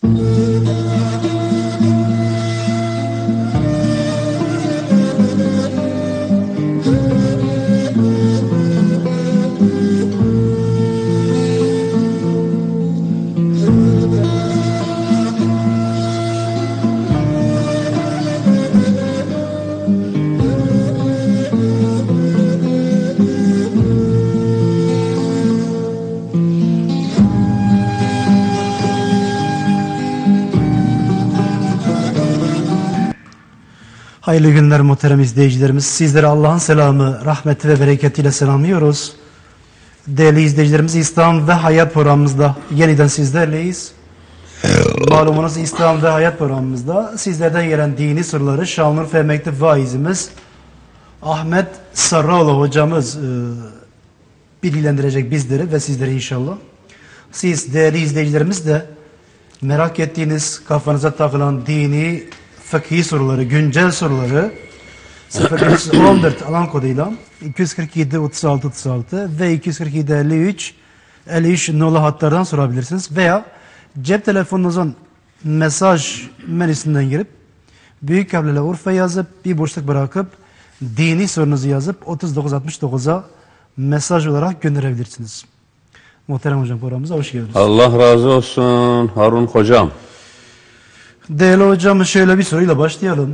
Hayırlı günler muhterem izleyicilerimiz. Sizlere Allah'ın selamı, rahmeti ve bereketiyle selamlıyoruz. Değerli izleyicilerimiz, İslam ve Hayat programımızda yeniden sizlerleyiz. Malumunuz İslam ve Hayat programımızda sizlerden gelen dini soruları Şanlıurfa emekli vaizimiz Ahmet Sarraoğlu hocamız bilgilendirecek bizleri ve sizleri inşallah. Siz değerli izleyicilerimiz de merak ettiğiniz, kafanıza takılan dini fıkhi soruları, güncel soruları 0514 alan koduyla 247 36 36 ve 247 53 53 nolu hatlardan sorabilirsiniz. Veya cep telefonunuzun mesaj menüsünden girip büyük harflerle Urfa yazıp bir boşluk bırakıp dini sorunuzu yazıp 3969'a mesaj olarak gönderebilirsiniz. Muhterem hocam, programımıza hoş geldiniz. Allah razı olsun Harun hocam. Değerli hocam, şöyle bir soruyla başlayalım.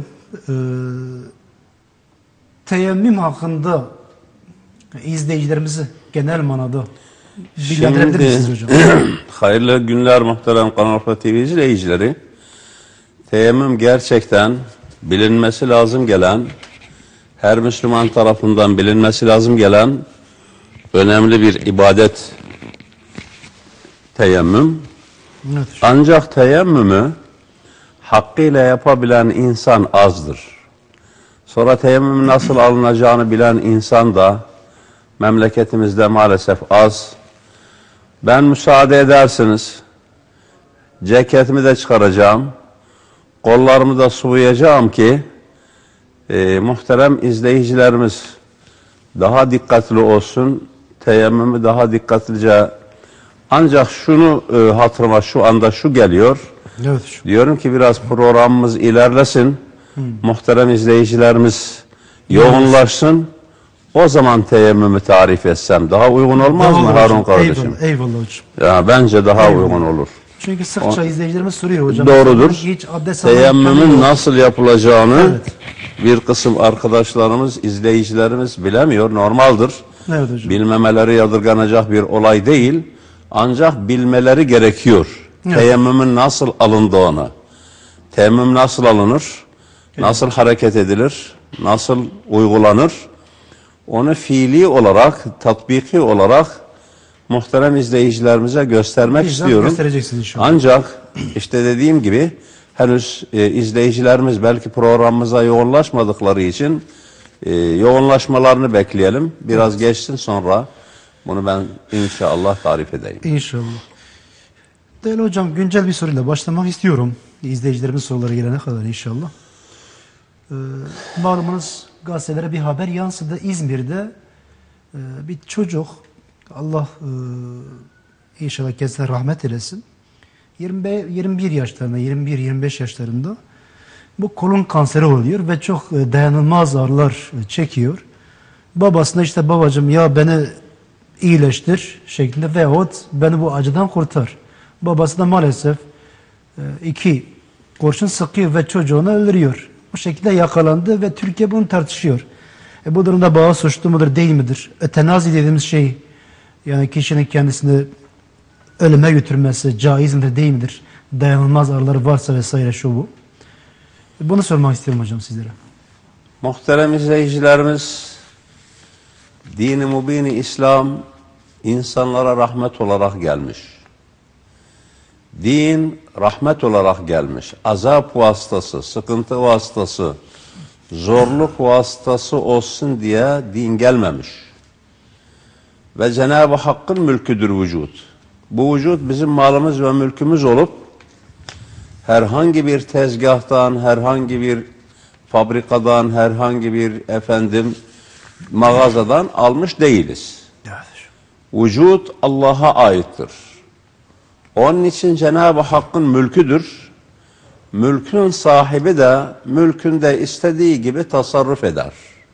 Teyemmüm hakkında izleyicilerimizi genel manada bilgilendirebilir misiniz hocam? Hayırlı günler muhterem Kanal TV izleyicileri. Teyemmüm gerçekten bilinmesi lazım gelen, her Müslüman tarafından bilinmesi lazım gelen önemli bir ibadet teyemmüm. Evet. Ancak teyemmümü hakkıyla yapabilen insan azdır. Sonra teyemmümün nasıl alınacağını bilen insan da memleketimizde maalesef az. Ben müsaade edersiniz, ceketimi de çıkaracağım, kollarımı da sıvayacağım ki muhterem izleyicilerimiz daha dikkatli olsun, teyemmümü daha dikkatlice. Ancak şunu hatırıma şu anda şu geliyor. Evet. Diyorum ki biraz programımız ilerlesin. Muhterem izleyicilerimiz yoğunlaşsın. O zaman teyemmümü tarif etsem daha uygun olmaz mı Harun kardeşim? Eyvallah, eyvallah hocam. Ya bence daha uygun olur. Çünkü sıkça izleyicilerimiz soruyor hocam. Doğrudur. Hiç teyemmümün nasıl yapılacağını evet, bir kısım arkadaşlarımız, izleyicilerimiz bilemiyor. Normaldir. evet hocam. Bilmemeleri yadırganacak bir olay değil. Ancak bilmeleri gerekiyor. Evet. Teyemmümün nasıl alındığını. Teyemmüm nasıl alınır? Evet. Nasıl hareket edilir? Nasıl uygulanır? Onu fiili olarak, tatbiki olarak muhterem izleyicilerimize göstermek istiyorum. Ancak işte dediğim gibi henüz izleyicilerimiz belki programımıza yoğunlaşmadıkları için yoğunlaşmalarını bekleyelim. Biraz evet, geçsin, sonra bunu ben inşallah tarif edeyim. İnşallah. Değerli hocam, güncel bir soruyla başlamak istiyorum. İzleyicilerimiz soruları gelene kadar inşallah. Malumunuz gazetelere bir haber yansıdı. İzmir'de bir çocuk, Allah inşallah kendisine rahmet eylesin, 21 yaşlarında, 21-25 yaşlarında bu kolon kanseri oluyor ve çok dayanılmaz ağrılar çekiyor. Babasına işte babacığım ya beni iyileştir şeklinde veyahut beni bu acıdan kurtar. Babası da maalesef 2 kurşun sıkıyor ve çocuğunu öldürüyor. Bu şekilde yakalandı ve Türkiye bunu tartışıyor. Bu durumda baba suçlu mudur değil midir? Ötenazi dediğimiz şey, yani kişinin kendisini ölüme götürmesi caiz midir değil midir? Dayanılmaz ağrıları varsa vesaire şu bu. Bunu sormak istiyorum hocam sizlere. Muhterem izleyicilerimiz, dini mubini İslam insanlara rahmet olarak gelmiş. Din rahmet olarak gelmiş. Azap vasıtası, sıkıntı vasıtası, zorluk vasıtası olsun diye din gelmemiş. Ve Cenab-ı Hakk'ın mülküdür vücut. Bu vücut bizim malımız ve mülkümüz olup herhangi bir tezgahtan, herhangi bir fabrikadan, herhangi bir mağazadan almış değiliz. Vücut Allah'a aittir. Onun için Cenab-ı Hakk'ın mülküdür. Mülkün sahibi de mülkünde istediği gibi tasarruf eder.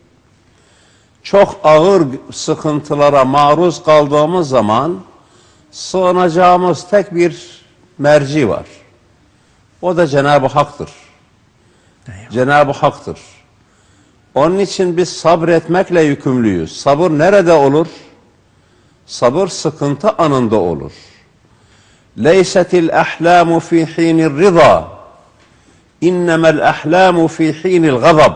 Çok ağır sıkıntılara maruz kaldığımız zaman sığınacağımız tek bir merci var. O da Cenab-ı Hak'tır. Cenab-ı Hak'tır. Onun için biz sabretmekle yükümlüyüz. Sabır nerede olur? Sabır sıkıntı anında olur. Leysetil ahlamu fi hinir rıza. İnnemel ahlamu fi hinil gazab.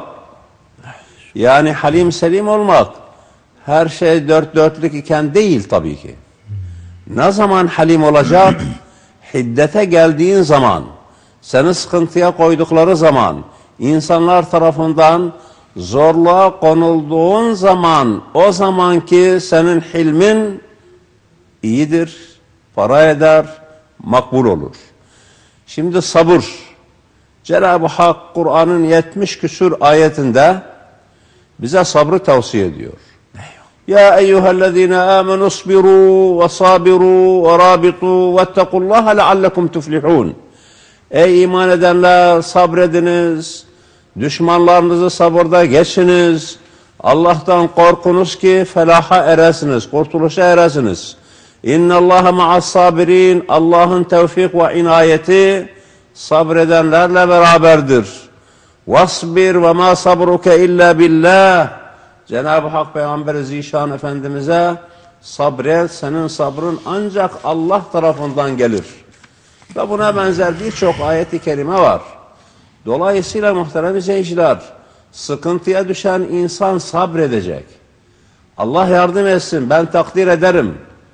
Yani halim selim olmak her şey dört dörtlük iken değil tabii ki. Ne zaman halim olacak? Hiddete geldiğin zaman, seni sıkıntıya koydukları zaman, insanlar tarafından zorluğa konulduğun zaman, o zamanki senin hilmin iyidir, para eder, makbul olur. Şimdi sabır. Cenab-ı Hak Kur'an'ın 70 küsur ayetinde bize sabrı tavsiye ediyor. Ya eyyühellezine amenu usbiru ve sabiru ve rabitu vettequllaha leallekum tuflihun. Ey iman edenler, sabrediniz, düşmanlarınızı sabırda geçiniz, Allah'tan korkunuz ki felaha eresiniz, kurtuluşa eresiniz. İnnallâhe ma'as sabirin. Allah'ın tevfik ve inayeti sabredenlerle beraberdir. Vasbir ve ma sabruke illa billah. Cenab-ı Hak Peygamber-i Zişan Efendimiz'e sabret, senin sabrın ancak Allah tarafından gelir. Ve buna benzer birçok ayet-i kerime var. Dolayısıyla muhterem izleyiciler, sıkıntıya düşen insan sabredecek. Allah yardım etsin, ben takdir ederim.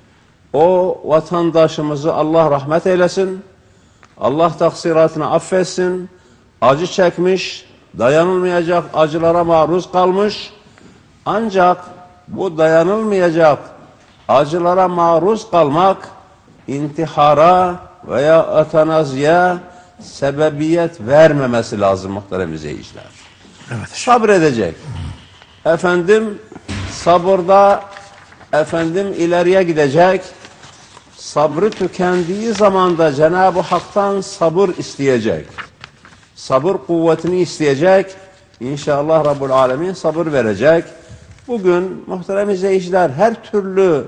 O vatandaşımızı Allah rahmet eylesin, Allah taksiratını affetsin, acı çekmiş, dayanılmayacak acılara maruz kalmış. Ancak bu dayanılmayacak acılara maruz kalmak, intihara veya ötenaziye sebebiyet vermemesi lazım muhterem izleyiciler. Evet. Sabredecek. Efendim sabırda ileriye gidecek. Sabrı tükendiği zaman da Cenab-ı Hak'tan sabır isteyecek. Sabır kuvvetini isteyecek. İnşallah Rabbul Alemin sabır verecek. Bugün muhterem izleyiciler her türlü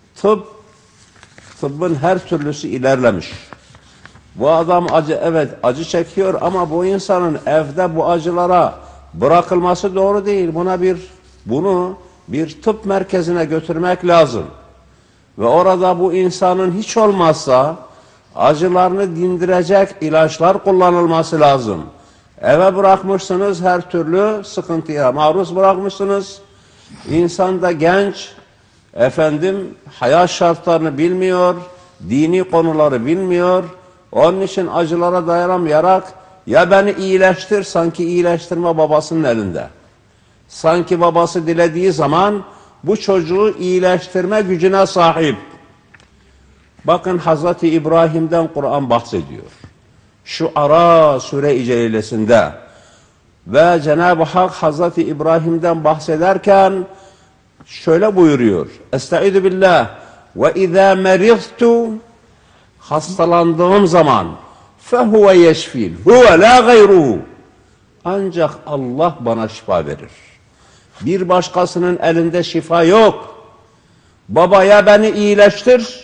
tıbbın her türlüsü ilerlemiş. Bu adam acı çekiyor ama bu insanın evde bu acılara bırakılması doğru değil. Bunu bir tıp merkezine götürmek lazım. Ve orada bu insanın hiç olmazsa acılarını dindirecek ilaçlar kullanılması lazım. Eve bırakmışsınız, her türlü sıkıntıya maruz bırakmışsınız. İnsan da genç, hayat şartlarını bilmiyor, dini konuları bilmiyor. Onun için acılara dayanamayarak ya beni iyileştir, sanki iyileştirme babasının elinde. Sanki babası dilediği zaman bu çocuğu iyileştirme gücüne sahip. Bakın Hazreti İbrahim'den Kur'an bahsediyor. Şuara Sure-i Celilesinde ve Cenab-ı Hak Hazreti İbrahim'den bahsederken şöyle buyuruyor. Estaizu billah ve izâ meriztu, hastalandığım zaman fehuve yeşfin huve la gayruhu, ancak Allah bana şifa verir. Bir başkasının elinde şifa yok. Baba ya beni iyileştir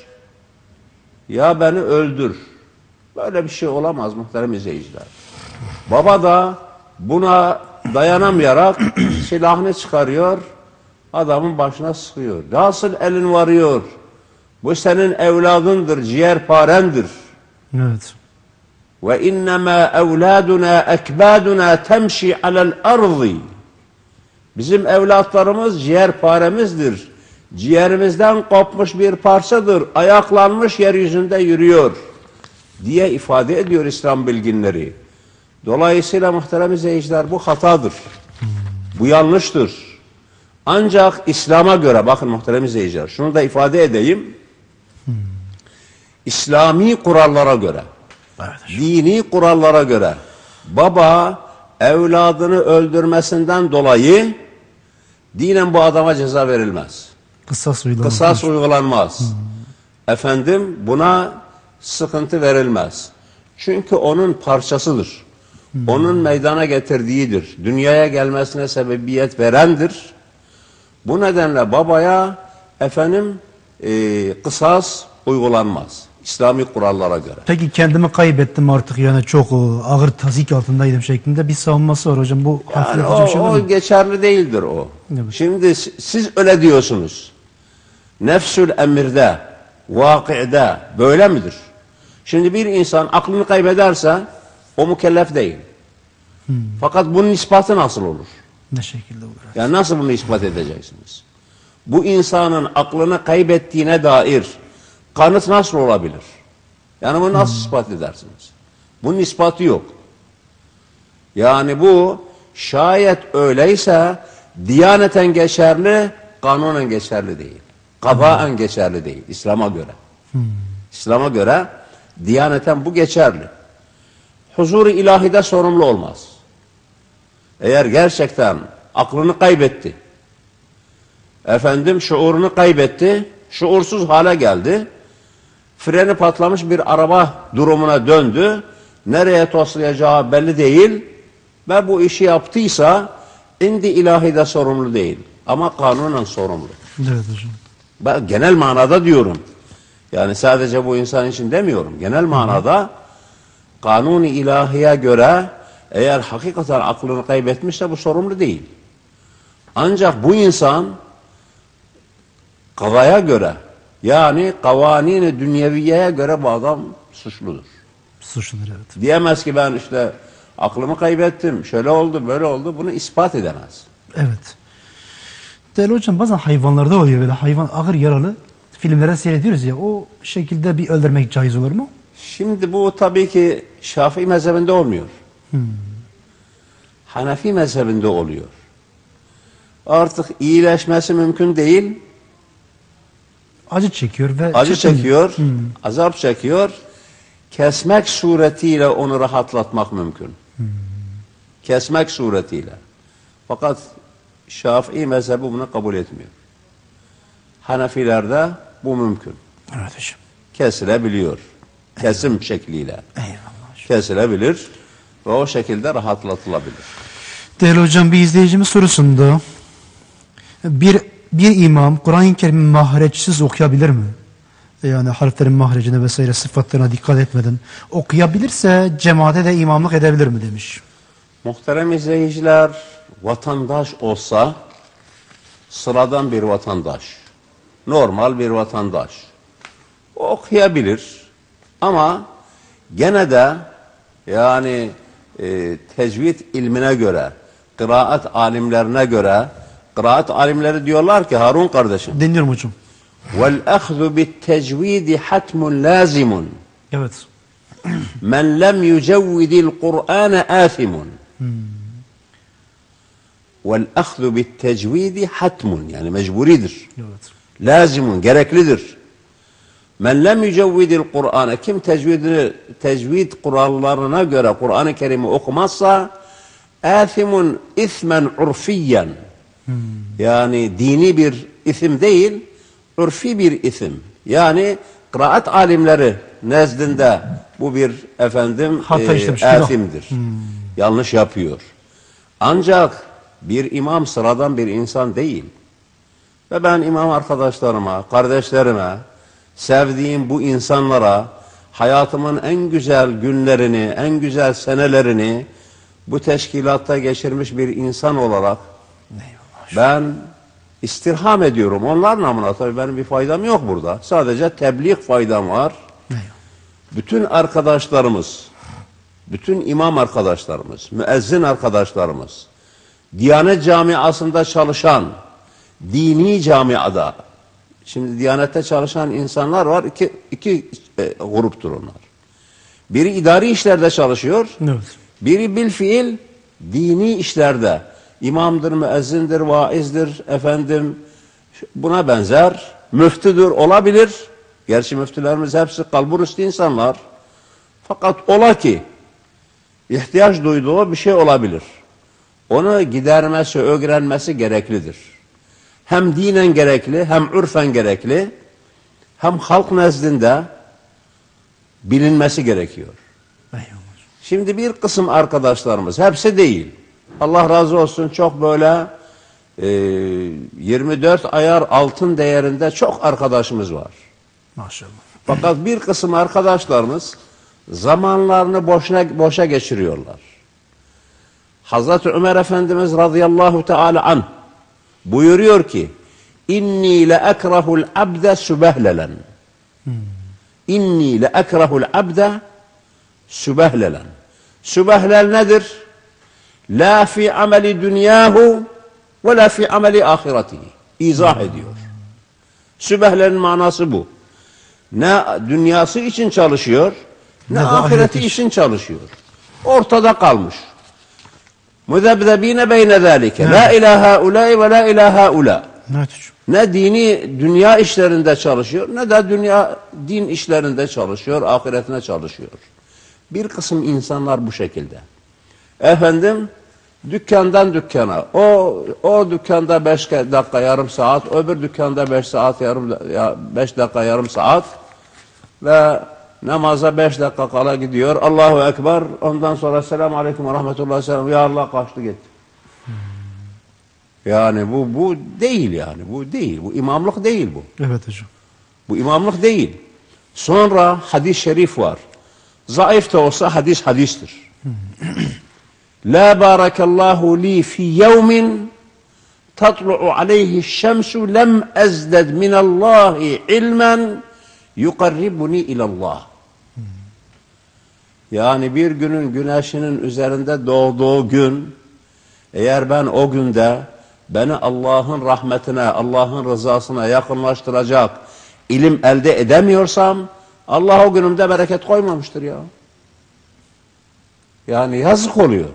ya beni öldür. Böyle bir şey olamaz muhterem izleyiciler. Baba da buna dayanamayarak silahını çıkarıyor, adamın başına sıkıyor. Nasıl elin varıyor? Bu senin evladındır, ciğerparendir. Evet. Ve innemâ evlâdunâ ekbâdunâ temşi alel ardı. Bizim evlatlarımız ciğerparemizdir. Ciğerimizden kopmuş bir parçadır. Ayaklanmış yeryüzünde yürüyor diye ifade ediyor İslam bilginleri. Dolayısıyla muhterem izleyiciler bu hatadır. Bu yanlıştır. Ancak İslam'a göre, bakın muhterem izleyiciler, şunu da ifade edeyim. İslami kurallara göre, dini kurallara göre baba evladını öldürmesinden dolayı dinen bu adama ceza verilmez. Kısas uygulanmaz. Buna sıkıntı verilmez. Çünkü onun parçasıdır. Onun meydana getirdiğidir. Dünyaya gelmesine sebebiyet verendir. Bu nedenle babaya kısas uygulanmaz. İslami kurallara göre. Peki kendimi kaybettim artık, yani çok ağır tazik altındaydım şeklinde bir savunması var hocam. Bu Yani hafifletici bir şey olur mu? o geçerli değildir o. Evet. Şimdi siz öyle diyorsunuz. Nefsül emirde, vakı'de böyle midir? Şimdi bir insan aklını kaybederse o mükellef değil. Fakat bunun ispatı nasıl olur? Ne şekilde olur? Yani nasıl bunu ispat edeceksiniz? Bu insanın aklını kaybettiğine dair kanıt nasıl olabilir? Yani bunu nasıl ispat edersiniz? Bunun ispatı yok. Yani bu şayet öyleyse diyaneten geçerli, kanunen geçerli değil. Kadaen geçerli değil İslam'a göre. İslam'a göre diyaneten bu geçerli. Huzur-u ilahide sorumlu olmaz. Eğer gerçekten aklını kaybetti, şuurunu kaybetti, şuursuz hale geldi, freni patlamış bir araba durumuna döndü, nereye toslayacağı belli değil ve bu işi yaptıysa indi ilahide sorumlu değil ama kanunen sorumlu. Evet hocam. Ben genel manada diyorum. Yani sadece bu insan için demiyorum. Genel manada kanun-i ilahiye göre eğer hakikaten aklını kaybetmişse bu sorumlu değil. Ancak bu insan kavaya göre, yani kavanin-i dünyeviyeye göre bu adam suçludur. Suçludur, evet. Diyemez ki ben işte aklımı kaybettim, şöyle oldu, böyle oldu. Bunu ispat edemez. Evet. Değerli hocam, bazen hayvanlarda oluyor böyle, hayvan ağır yaralı, filmlere seyrediyoruz ya, o şekilde bir öldürmek caiz olur mu? Şimdi bu tabii ki Şafii mezhebinde olmuyor. Hanefi mezhebinde oluyor. Artık iyileşmesi mümkün değil. Acı çekiyor ve Acı çekiyor, azap çekiyor. Kesmek suretiyle onu rahatlatmak mümkün. Kesmek suretiyle. Fakat Şafii mezhebi bunu kabul etmiyor. Hanefilerde bu mümkün. Evet hocam. Kesilebiliyor. Kesim şekliyle. Eyvallah hocam. Kesilebilir ve o şekilde rahatlatılabilir. Değerli hocam, bir izleyicimiz sorusunda bir imam Kur'an-ı Kerim'i mahreçsiz okuyabilir mi? Yani harflerin mahrecine vesaire sıfatlarına dikkat etmeden okuyabilirse cemaate de imamlık edebilir mi demiş. Muhterem izleyiciler, vatandaş olsa sıradan bir vatandaş, normal bir vatandaş okuyabilir ama gene de yani tecvid ilmine göre, kıraat alimlerine göre, kıraat alimleri diyorlar ki Harun kardeşim, Dinliyorum hocam. وَالْأَخْذُ بِالتَّجْوِيدِ حَتْمٌ لَازِمٌ Evet. مَنْ لَمْ يُجَوِّدِ الْقُرْآنَ آثِمٌ وَالْأَخْذُ بِالتَّجْوِيدِ حَتْمٌ yani mecburidir. Evet. Lazimun, gereklidir. Men lem yücevvidil Kur'an'a, kim tecvid kurallarına göre Kur'an-ı Kerim'i okumazsa âthimun ismen urfiyen, yani dini bir isim değil, urfi bir isim. Yani kıraat alimleri nezdinde bu bir âthimdir. Yanlış yapıyor. Ancak bir imam sıradan bir insan değil. Ve ben imam arkadaşlarıma, kardeşlerime, sevdiğim bu insanlara hayatımın en güzel günlerini, en güzel senelerini bu teşkilatta geçirmiş bir insan olarak ben istirham ediyorum. Onlar namına tabii benim bir faydam yok burada. Sadece tebliğ faydam var. Bütün arkadaşlarımız, bütün imam arkadaşlarımız, müezzin arkadaşlarımız, Diyanet camiasında çalışan, dini camiada, şimdi Diyanet'te çalışan insanlar var, iki gruptur onlar. Biri idari işlerde çalışıyor, Evet. biri bilfiil dini işlerde, imamdır, müezzindir, vaizdir, buna benzer, müftüdür, olabilir. Gerçi müftülerimiz hepsi kalburüstü insanlar. Fakat ola ki ihtiyaç duyduğu bir şey olabilir. Onu gidermesi, öğrenmesi gereklidir. Hem dinen gerekli, hem ürfen gerekli, hem halk nezdinde bilinmesi gerekiyor. Eyvallah. Şimdi bir kısım arkadaşlarımız, hepsi değil, Allah razı olsun, çok böyle 24 ayar altın değerinde çok arkadaşımız var. Maşallah. Fakat bir kısım arkadaşlarımız zamanlarını boşa geçiriyorlar. Hazreti Ömer Efendimiz radıyallahu teala anh buyuruyor ki, İnni le ekrahul abde sübehlelen. İnni le ekrahul abde sübehlelen. Sübehlel nedir? La fi ameli dünyahu ve la fi ameli ahiretihi. İzah ediyor. Sübehlenin manası bu. Ne dünyası için çalışıyor, ne ahireti için çalışıyor. Ortada kalmış. Muzebzebine beyne zâlike. La ilahe ulâi ve la ilahe ulâ. Evet hocam. Ne dini dünya işlerinde çalışıyor, ne de din işlerinde çalışıyor, ahiretine çalışıyor. Bir kısım insanlar bu şekilde. Efendim, dükkandan dükkana, o dükkanda 5 dakika yarım saat, öbür dükkanda 5 dakika yarım saat ve namaza 5 dakika kala gidiyor. Allahu Ekber, ondan sonra selamun aleyküm ve rahmetullahi selam. Ya Allah, kaçtı gitti. Yani bu değil yani. Bu değil. Bu imamlık değil bu. Evet hocam. Bu imamlık değil. Sonra hadis-i şerif var. Zayıf da olsa hadistir. La barakallahu li fi yevmin tatlu'u aleyhi şemsu lem ezded minallahi ilmen yukarribuni ilallah. Yani bir günün güneşinin üzerinde doğduğu gün, eğer ben o günde beni Allah'ın rahmetine, Allah'ın rızasına yakınlaştıracak ilim elde edemiyorsam, Allah o günümde bereket koymamıştır ya. Yani yazık oluyor.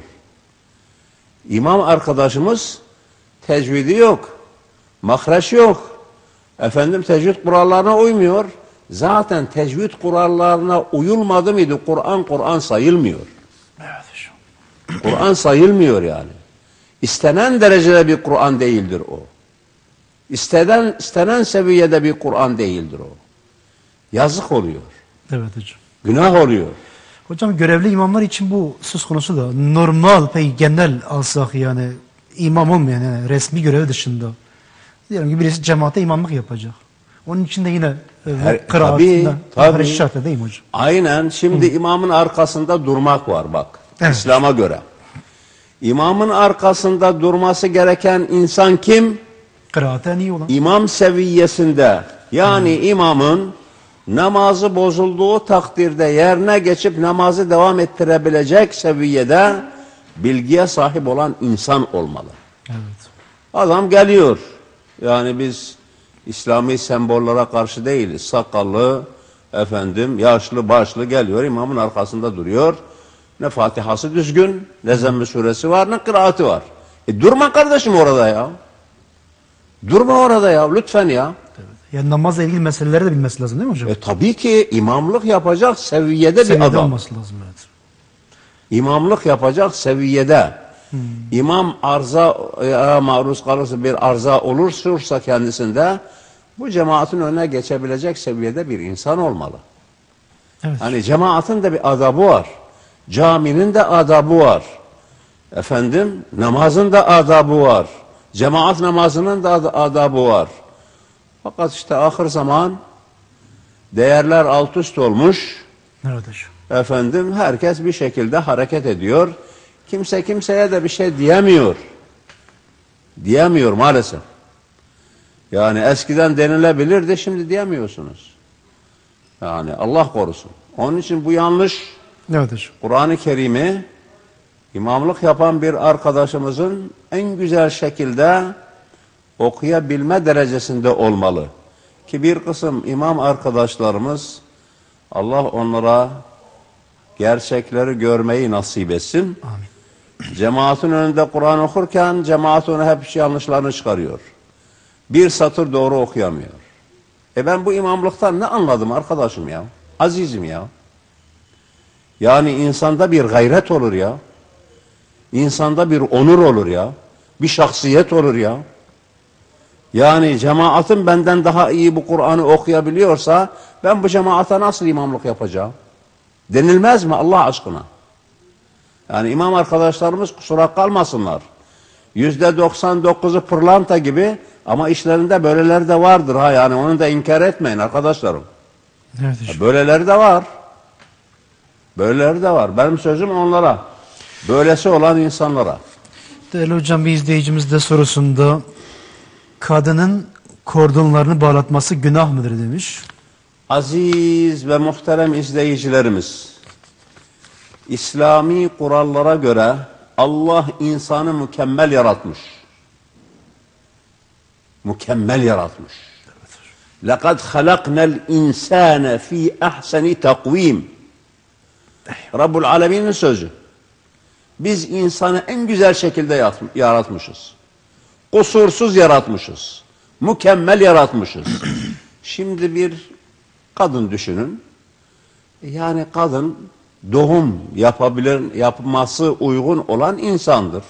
İmam arkadaşımız tecvidi yok, mahreç yok. Efendim, tecvid kurallarına uymuyor. Zaten tecvid kurallarına uyulmadı mıydı Kur'an sayılmıyor. Evet hocam. Kur'an sayılmıyor yani. İstenen derecede bir Kur'an değildir o. İstenen seviyede bir Kur'an değildir o. Yazık oluyor. Evet hocam. Günah oluyor. Hocam, görevli imamlar için bu söz konusu da normal, peki genel alsak, yani imam olmayan, yani resmi görev dışında. Diyelim ki birisi cemaate imamlık yapacak. Onun için de yine kıraatında tabii. şart değil mi hocam? Aynen. Şimdi imamın arkasında durmak var bak. Evet. İslam'a göre. İmamın arkasında durması gereken insan kim? Kıraaten iyi olan. İmam seviyesinde. Yani imamın namazı bozulduğu takdirde yerine geçip namazı devam ettirebilecek seviyede bilgiye sahip olan insan olmalı. Evet. Adam geliyor. Yani biz İslami sembollere karşı değiliz. Sakallı, efendim, yaşlı başlı geliyor, imamın arkasında duruyor. Ne Fatihası düzgün, ne Zemm-i suresi var, ne kıraati var. Durma kardeşim orada ya. Durma orada ya, lütfen ya. Evet. Yani namazla ilgili meseleleri de bilmesi lazım değil mi hocam? Tabii ki imamlık yapacak seviyede bir adam. olması lazım, evet. İmamlık yapacak seviyede. İmam arıza maruz kalırsa, bir arıza olursa kendisinde, bu cemaatin önüne geçebilecek seviyede bir insan olmalı. Evet. Hani cemaatin de bir adabı var. Caminin de adabı var. Efendim, namazın da adabı var. Cemaat namazının da adabı var. Fakat işte ahir zaman değerler alt üst olmuş. Evet hocam. Efendim, herkes bir şekilde hareket ediyor. Kimse kimseye de bir şey diyemiyor. Diyemiyor maalesef. Yani eskiden denilebilirdi, şimdi diyemiyorsunuz. Yani Allah korusun. Onun için bu yanlış. Evet hocam. Kur'an-ı Kerim'i imamlık yapan bir arkadaşımızın en güzel şekilde okuyabilme derecesinde olmalı. Ki bir kısım imam arkadaşlarımız, Allah onlara gerçekleri görmeyi nasip etsin. Amin. Cemaatin önünde Kur'an okurken cemaat ona hep yanlışlarını çıkarıyor. Bir satır doğru okuyamıyor. Ben bu imamlıktan ne anladım arkadaşım ya? Azizim ya. Yani insanda bir gayret olur ya. İnsanda bir onur olur ya. Bir şahsiyet olur ya. Yani cemaatin benden daha iyi bu Kur'an'ı okuyabiliyorsa ben bu cemaate nasıl imamlık yapacağım? Denilmez mi Allah aşkına? Yani imam arkadaşlarımız kusura kalmasınlar. %99'u pırlanta gibi ama işlerinde böyleleri de vardır ha, yani onu da inkar etmeyin arkadaşlarım. Evet, Böyleleri de var. Böyleleri de var. Benim sözüm onlara. Böylesi olan insanlara. Değerli hocam, bir izleyicimiz de sorusunda kadının kordonlarını bağlatması günah mıdır demiş. Aziz ve muhterem izleyicilerimiz, İslami kurallara göre Allah insanı mükemmel yaratmış. Mükemmel yaratmış. لَقَدْ خَلَقْنَا الْاِنْسَانَ ف۪ي اَحْسَنِ تَقْو۪يمٍ Rabbul Alemin'in sözü. Biz insanı en güzel şekilde yaratmışız. Kusursuz yaratmışız. Mükemmel yaratmışız. Şimdi bir kadın düşünün. Yani kadın doğum yapması uygun olan insandır.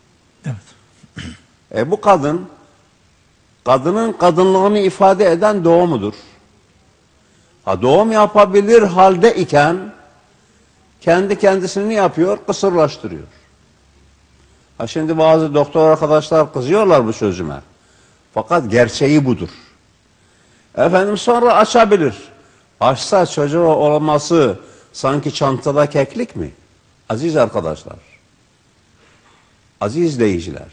Evet. Bu kadının kadınlığını ifade eden doğumudur. Doğum yapabilir halde iken kendi kendisini yapıyor? Kısırlaştırıyor. Şimdi bazı doktor arkadaşlar kızıyorlar bu sözüme. Fakat gerçeği budur. Efendim sonra açabilir. Açsa çocuğu olması sanki çantada keklik mi? Aziz arkadaşlar, aziz izleyiciler,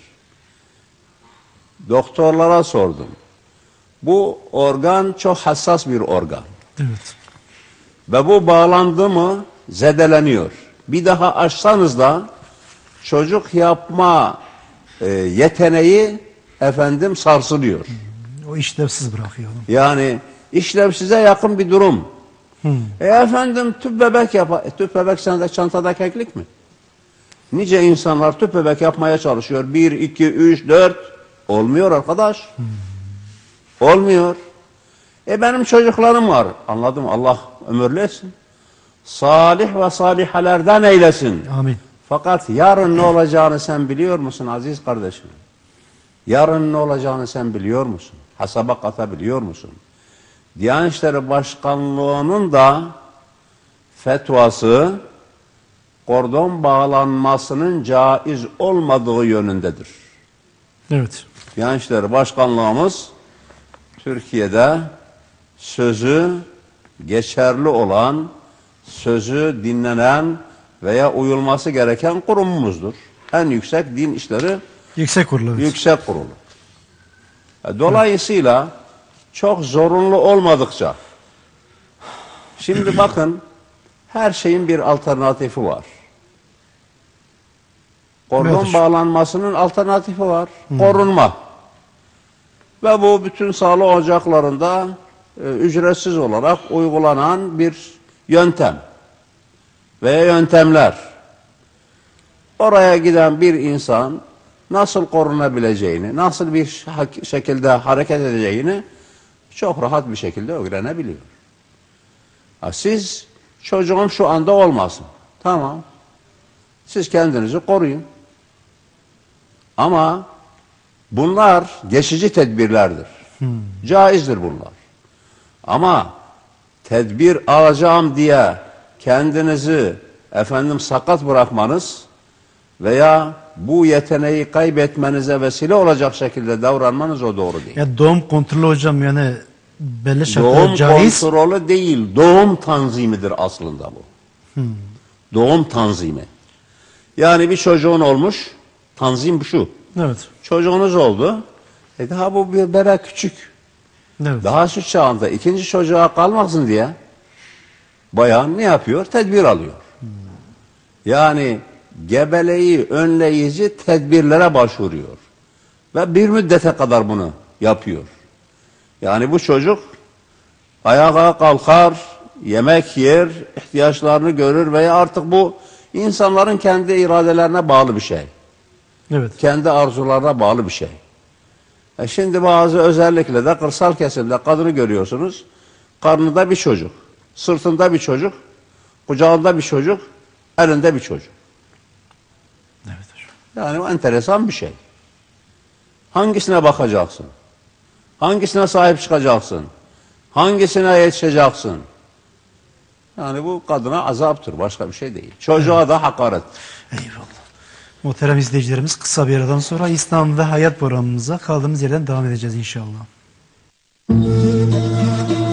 doktorlara sordum. Bu organ çok hassas bir organ. Evet. Ve bu bağlandı mı zedeleniyor. Bir daha açsanız da çocuk yapma yeteneği efendim sarsılıyor. O işlevsiz bırakıyor onu. Yani işlevsize yakın bir durum. Efendim tüp bebek tüp bebek sende çantada keklik mi? Nice insanlar tüp bebek yapmaya çalışıyor. 1, 2, 3, 4 olmuyor arkadaş. Olmuyor. Benim çocuklarım var. Anladım, Allah ömürlü etsin. Salih ve salihalerden eylesin. Amin. Fakat yarın ne olacağını sen biliyor musun aziz kardeşim? Yarın ne olacağını sen biliyor musun? Hesaba katabiliyor musun? Diyanet İşleri Başkanlığı'nın da fetvası kordon bağlanmasının caiz olmadığı yönündedir. Evet. Diyanet İşleri Başkanlığımız Türkiye'de sözü geçerli olan, sözü dinlenen veya uyulması gereken kurumumuzdur. En yüksek din işleri Yüksek kurulu. Evet. yüksek kurulu. Dolayısıyla çok zorunlu olmadıkça, şimdi bakın her şeyin bir alternatifi var. Kordon Evet. bağlanmasının alternatifi var. Korunma. Ve bu bütün sağlık ocaklarında ücretsiz olarak uygulanan bir yöntem veya yöntemler. Oraya giden bir insan nasıl korunabileceğini, nasıl bir şekilde hareket edeceğini çok rahat bir şekilde öğrenebiliyor. Siz çocuğum şu anda olmasın. Tamam. Siz kendinizi koruyun. Ama bunlar geçici tedbirlerdir. Caizdir bunlar. Ama tedbir alacağım diye kendinizi efendim sakat bırakmanız veya bu yeteneği kaybetmenize vesile olacak şekilde davranmanız o doğru değil. Ya doğum kontrolü hocam, yani belli şartlarda Doğum caiz. kontrolü değil, doğum tanzimidir aslında bu. Doğum tanzimi. Yani bir çocuğun olmuş, tanzim şu. Evet. Çocuğunuz oldu, daha bu bir bebek küçük. Evet. Daha süt çağında ikinci çocuğa kalmasın diye bayan ne yapıyor? Tedbir alıyor. Yani gebeleği önleyici tedbirlere başvuruyor. Ve bir müddete kadar bunu yapıyor. Yani bu çocuk ayağa kalkar, yemek yer, ihtiyaçlarını görür veya artık bu insanların kendi iradelerine bağlı bir şey. Evet. Kendi arzularına bağlı bir şey. Şimdi bazı özellikle de kırsal kesimde kadını görüyorsunuz. Karnında bir çocuk, sırtında bir çocuk, kucağında bir çocuk, elinde bir çocuk. Evet hocam. Yani o enteresan bir şey. Hangisine bakacaksın? Hangisine sahip çıkacaksın? Hangisine yetişeceksin? Yani bu kadına azaptır, başka bir şey değil. Çocuğa da hakaret. Eyvallah. Muhterem izleyicilerimiz, kısa bir aradan sonra İslam ve Hayat programımıza kaldığımız yerden devam edeceğiz inşallah.